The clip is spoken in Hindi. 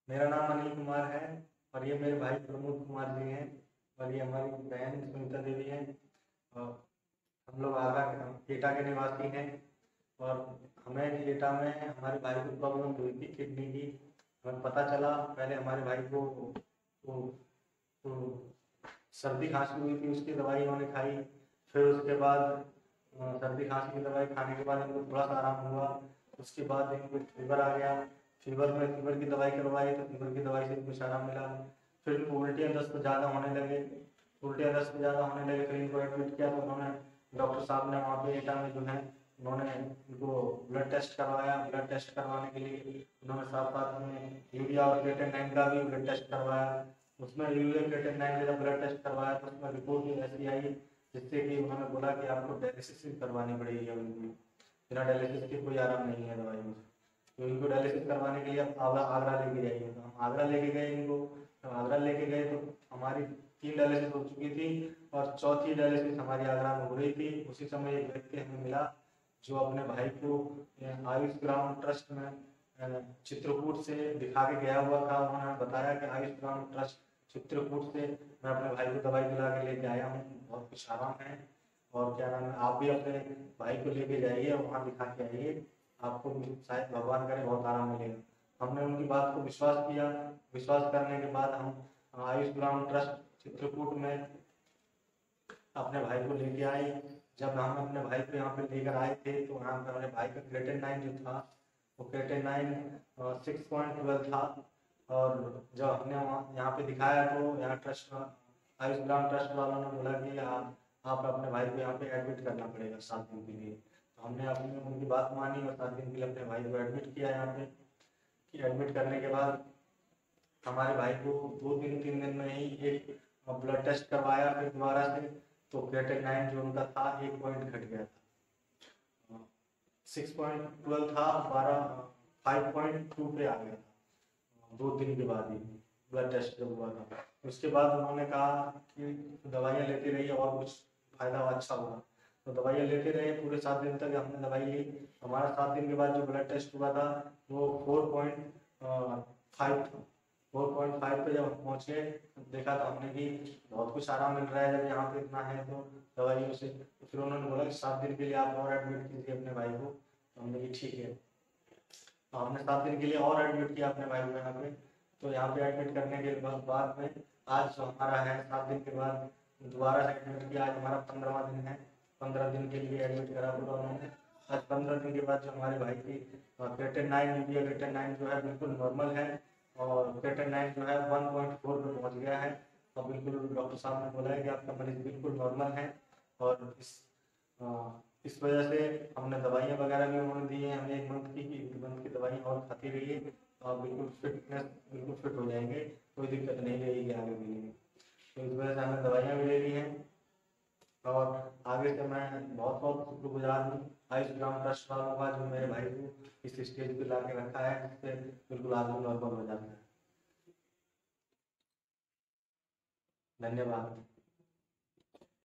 मेरा नाम अनिल कुमार है और ये मेरे भाई प्रमोद कुमार जी हैं और ये हमारी बहन सुनीता देवी है। और हम लोग आगरा के एटा के निवासी हैं। और हमें एटा में हमारे भाई को प्रॉब्लम हुई थी किडनी की। हमें पता चला, पहले हमारे भाई को तो सर्दी खांसी हुई थी, उसकी दवाई उन्होंने खाई। फिर उसके बाद सर्दी खांसी की दवाई खाने के बाद इनको थोड़ा सा आराम हुआ। उसके बाद इनको फीवर आ गया। फीवर की दवाई करवाई तो फीवर की दवाई से कुछ आराम मिला। फिर इनको उल्टियाँ दस्त ज़्यादा होने लगे। उल्टियाँ दस्त ज़्यादा होने लगे, फिर इनको एडमिट किया तो उन्होंने डॉक्टर साहब ने वहाँ पे एटा में जो है उन्होंने इनको ब्लड टेस्ट करवाया। ब्लड टेस्ट करवाने के लिए उन्होंने साथ साथ में यूरिया और क्रिएटिनिन का भी ब्लड टेस्ट करवाया। उसमें यूरिया क्रिएटिनिन का जब ब्लड टेस्ट करवाया तो उसमें रिपोर्ट ऐसी आई जिससे कि उन्होंने बोला कि आपको डायलिसिस करवानी पड़ेगी। अब इनकी बिना डायलिसिस के कोई आराम नहीं है दवाई में। तो इनको डायलिसिस करवाने के लिए अब आगरा लेके जाइए। तो हम आगरा लेके गए इनको। तो आगरा लेके गए तो हमारी 3 डायलिसिस हो चुकी थी और चौथी डायलिसिस हमारी आगरा में हो रही थी। उसी समय एक व्यक्ति हमें मिला जो अपने भाई को आयुष ग्राम ट्रस्ट में चित्रकूट से दिखा के गया हुआ था। उन्होंने बताया कि आयुष ग्राम ट्रस्ट चित्रकूट से मैं अपने भाई को दवाई दिला के लेके आया हूँ, बहुत कुछ आराम है। और क्या नाम है, आप भी अपने भाई को लेके जाइए और वहाँ दिखा के आइए, आपको भी शायद भगवान करे बहुत आराम मिलेगा। हमने उनकी बात को विश्वास किया। विश्वास करने के बाद हम आयुष ग्राम ट्रस्ट चित्रकूट में अपने भाई को लेके आए। जब हम अपने भाई को यहाँ पे लेकर आए थे तो यहाँ पे अपने भाई का क्रिएटिनिन जो था वो क्रिएटिनिन 6.12 था। और जब हमने वहाँ यहाँ पे दिखाया तो यहाँ ट्रस्ट आयुष ग्राम ट्रस्ट वालों ने बोला कि आप अपने भाई को यहाँ पे एडमिट करना पड़ेगा 7 दिन के लिए। तो हमने अपनी उनकी बात मानी और 7 दिन के लिए अपने भाई को एडमिट किया यहाँ पे। एडमिट करने के बाद हमारे भाई को 2 दिन 3 दिन में ही एक ब्लड टेस्ट करवाया फिर दोबारा से। तो क्रिएटिनिन जो उनका था 1 पॉइंट घट गया था। 6.12 था, 5.2 पे आ गया था 2 दिन के बाद ही ब्लड टेस्ट जब हुआ था। उसके बाद उन्होंने कहा कि दवाइयाँ लेते रहिए और कुछ फायदा अच्छा होगा। तो दवाइयाँ लेते रहे पूरे 7 दिन तक हमने दवाई ली। हमारा 7 दिन के बाद जो ब्लड टेस्ट हुआ था वो 4.5 था। 4.5 पे जब हम पहुँचे देखा तो हमने कि बहुत कुछ आराम मिल रहा है जब यहाँ पे इतना है तो दवाइयों से। तो फिर उन्होंने बोला कि 7 दिन के लिए आप और एडमिट कीजिए अपने भाई को। तो हमने कि ठीक है। तो हमने 7 दिन के लिए और एडमिट किया अपने भाई को यहाँ पे। तो यहाँ पे एडमिट करने के बाद में आज जो हमारा है 7 दिन के बाद दोबारा से एडमिट किया। आज हमारा 15वां दिन है। 15 दिन के लिए एडमिट करा पूरा उन्होंने। आज 15 दिन के बाद जो हमारे भाई की क्रिएटिनिन यूरिया क्रिएटिनिन जो है बिल्कुल नॉर्मल है। और क्रिएटिनिन जो है 1.4 पे पहुँच गया है। और बिल्कुल डॉक्टर साहब ने बोला है कि आपका मरीज बिल्कुल नॉर्मल है। और इस वजह से हमने दवाइयाँ वगैरह भी उन्होंने दी हैं हमें 1 मंथ की दवाई और खाती रहिए तो आप बिल्कुल फिट हो जाएंगे। कोई दिक्कत नहीं रहेगी आगे के लिए। तो इस वजह से हमें दवाइयाँ भी ले ली हैं। और आगे से मैं बहुत बहुत शुक्रगुजार हूँ आयुष ग्राम ट्रस्ट वालों का जो मेरे भाई को इस स्टेज पे ला के रखा है जिससे बिल्कुल आदमी नॉर्मल हो जाता है। धन्यवाद।